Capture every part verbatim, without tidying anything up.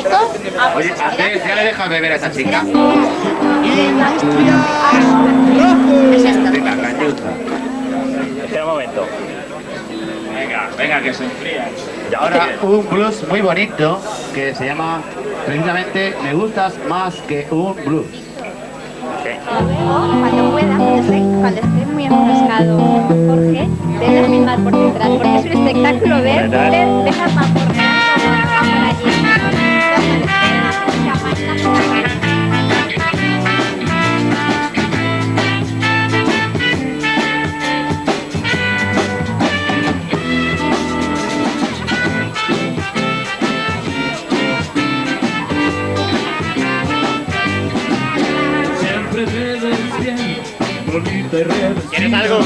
chico? Oye, Andrés, ya le dejas beber a esa chica. Es esto. Venga, cañuza. Espera un momento. Venga, venga, que se enfría. Y ahora un blues muy bonito que se llama precisamente Me gustas más que un blues. Cuando pueda, cuando esté, cuando esté muy enfrascado Jorge, ven a filmar por detrás, porque es un espectáculo ver, ver, ver a Mamporreal por allí. ¿Quieres algo?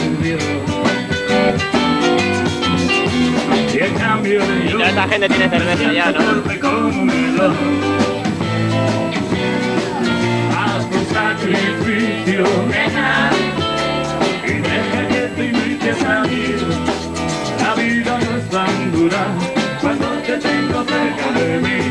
Y toda esta gente tiene cerveza ya, ¿no? Haz un sacrificio, nena, y deja que te invite a salir. La vida no es tan dura cuando te tengo cerca de mí.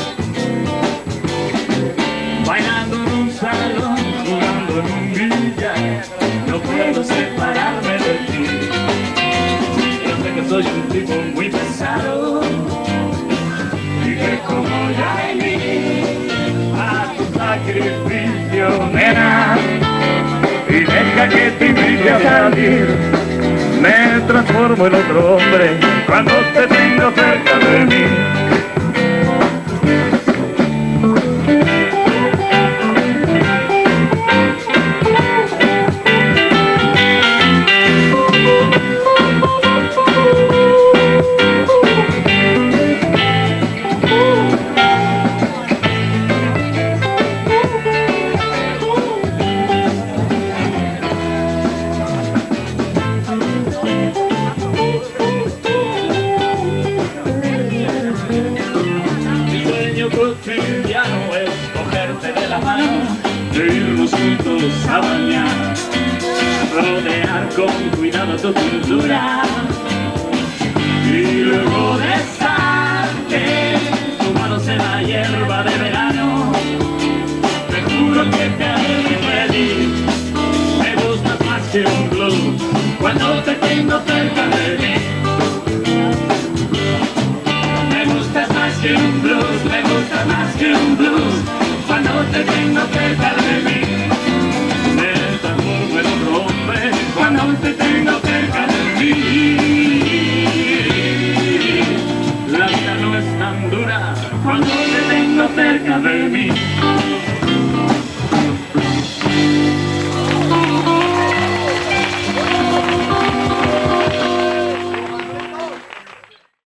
Bailando en un salón, jugando en un billar, no puedo separarme de ti. Yo sé que soy un tipo muy pesado y que como ya en mí, haz tu sacrificio, nena, y deja que te invite a salir. Me transformo en otro hombre cuando te tengo cerca de mí. Cotidiano es cogerte de la mano, de irnos juntos a bañar, rodear con cuidado tu cintura y luego besarte, tu mano en la hierba de verano. Te juro que te haré muy feliz, me gustas más que un blues cuando te tengo cerca de mí. Me gustas más que un blues, me gusta más que un blues cuando te tengo cerca de mí. Me transformo en otro hombre cuando te tengo cerca de mí. La vida no es tan dura cuando te tengo cerca de mí.